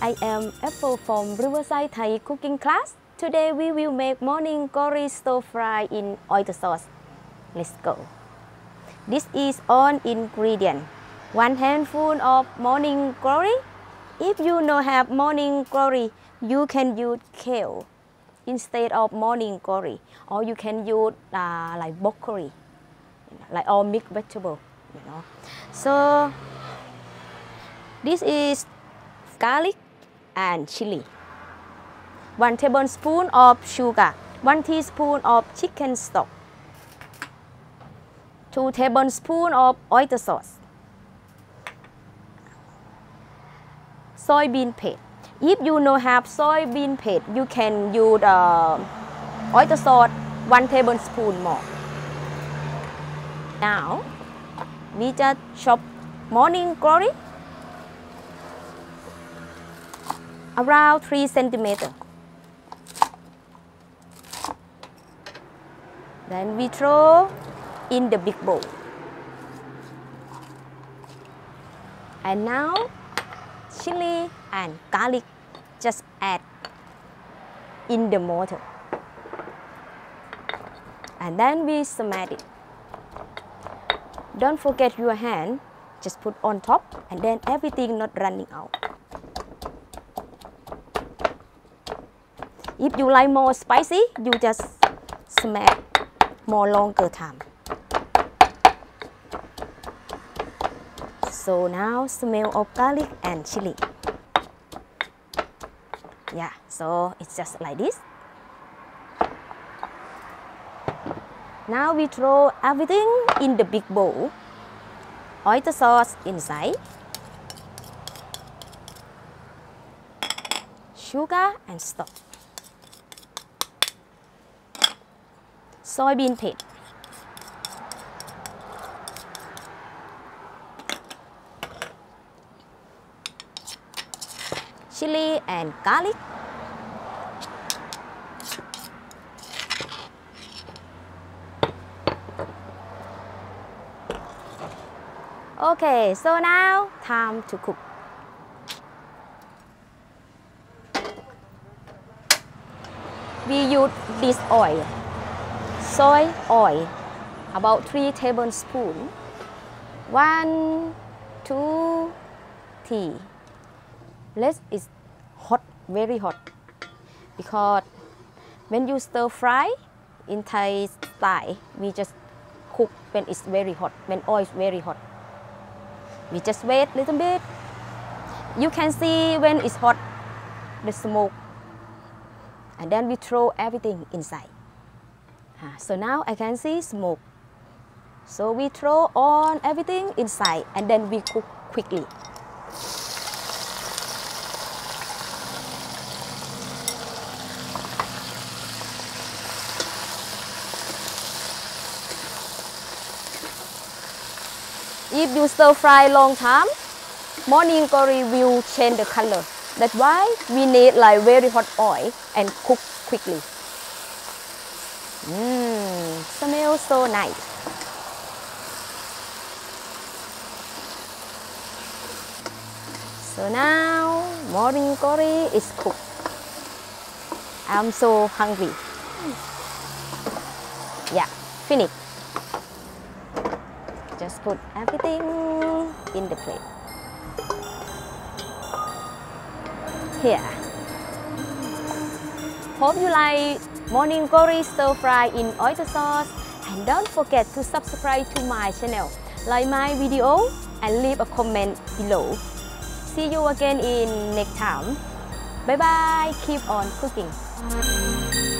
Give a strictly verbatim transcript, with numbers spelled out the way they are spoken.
I am Apple from Riverside Thai cooking class. Today we will make morning glory stir fry in oyster sauce. Let's go. This is all ingredient. One handful of morning glory. If you don't have morning glory, you can use kale instead of morning glory, or you can use uh, like broccoli, like all mixed vegetable. You know. So this is garlic and chili. One tablespoon of sugar. One teaspoon of chicken stock. Two tablespoons of oyster sauce. Soybean paste. If you don't have soybean paste, you can use uh, oyster sauce one tablespoon more. Now we just chop morning glory around three centimeters. Then we throw in the big bowl. And now chili and garlic just add in the mortar. And then we smash it. Don't forget your hand, just put on top and then everything not running out. If you like more spicy, you just smash more longer time. So now smell of garlic and chili. Yeah, so it's just like this. Now we throw everything in the big bowl. Oyster sauce inside. Sugar and stock. Soybean paste. Chili and garlic. Okay, so now time to cook. We use this oil, soy oil, about three tablespoons. One, two, three. Let it hot, very hot, because when you stir fry in Thai style, we just cook when it's very hot, when oil is very hot. We just wait a little bit. You can see when it's hot, the smoke, and then we throw everything inside. So now I can see smoke. So we throw on everything inside and then we cook quickly. If you stir fry long time, morning glory will change the color. That's why we need like very hot oil and cook quickly. Mmm, smells so nice. So now morning glory is cooked. I'm so hungry. Yeah, finished. Just put everything in the plate. Here. Hope you like morning glory stir fry in oyster sauce, and don't forget to subscribe to my channel, like my video and leave a comment below. See you again in next time. Bye bye. Keep on cooking.